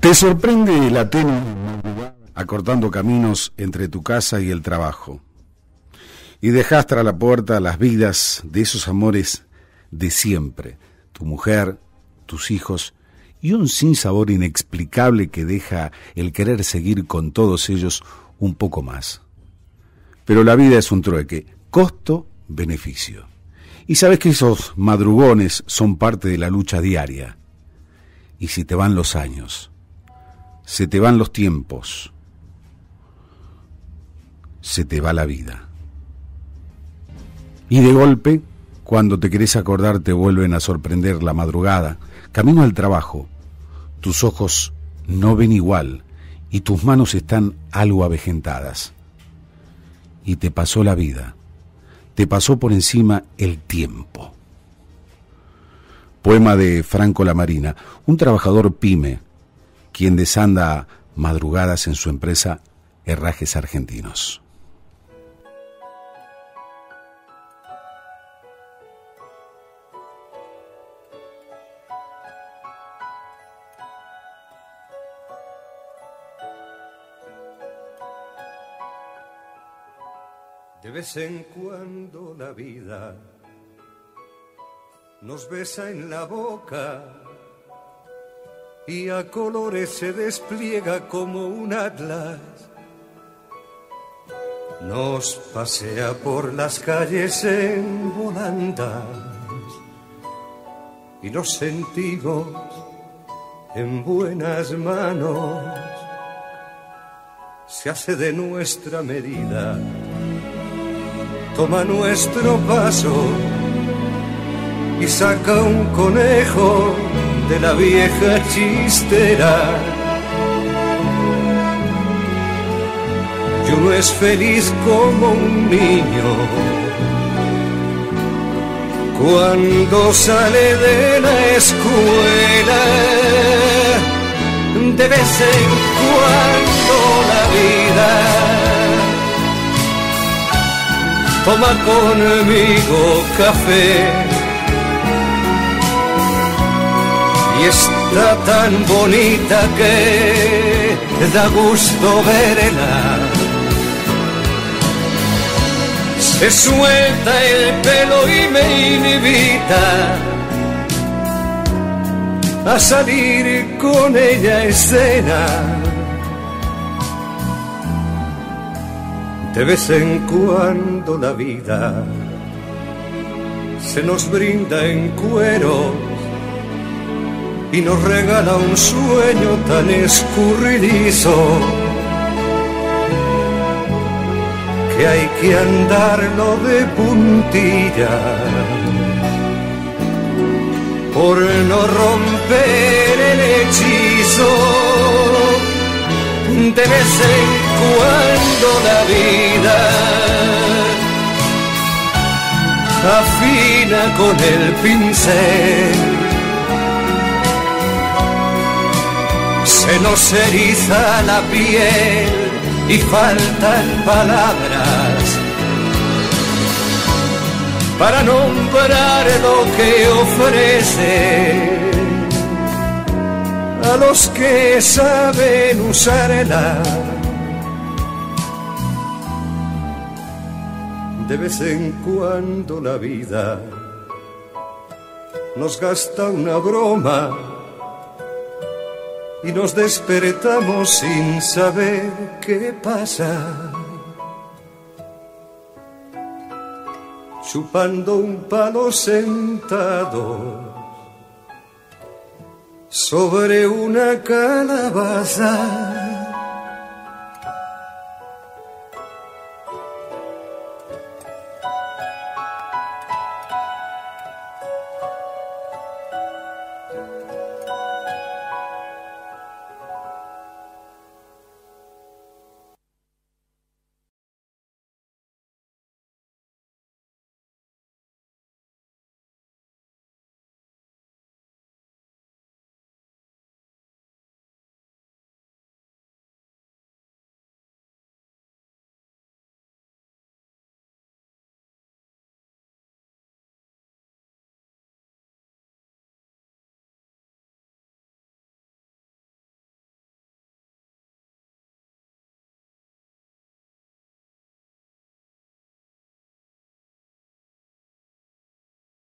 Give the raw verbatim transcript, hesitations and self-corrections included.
Te sorprende la tenue madrugada acortando caminos entre tu casa y el trabajo. Y dejas tras la puerta las vidas de esos amores de siempre, tu mujer, tus hijos, y un sinsabor inexplicable que deja el querer seguir con todos ellos un poco más. Pero la vida es un trueque, costo-beneficio. Y sabes que esos madrugones son parte de la lucha diaria. Y si te van los años, se te van los tiempos, se te va la vida. Y de golpe, cuando te querés acordar, te vuelven a sorprender la madrugada. Camino al trabajo, tus ojos no ven igual y tus manos están algo avejentadas. Y te pasó la vida, te pasó por encima el tiempo. Poema de Franco Lamarina, un trabajador pyme, quien desanda madrugadas en su empresa Herrajes Argentinos. De vez en cuando la vida nos besa en la boca y a colores se despliega como un atlas. Nos pasea por las calles en volandas y nos sentimos en buenas manos. Se hace de nuestra medida, toma nuestro paso y saca un conejo de la vieja chistera. Y uno es feliz como un niño cuando sale de la escuela. De vez en cuando la vida toma conmigo café y está tan bonita que da gusto verla. Se suelta el pelo y me invita a salir con ella a escena. De vez en cuando la vida se nos brinda en cueros y nos regala un sueño tan escurridizo que hay que andarlo de puntilla por no romper el hechizo. De vez en cuando la vida afina con el pincel, se nos eriza la piel y faltan palabras para nombrar lo que ofrece a los que saben usarla. De vez en cuando la vida nos gasta una broma y nos despertamos sin saber qué pasa, chupando un palo sentado sobre una calabaza.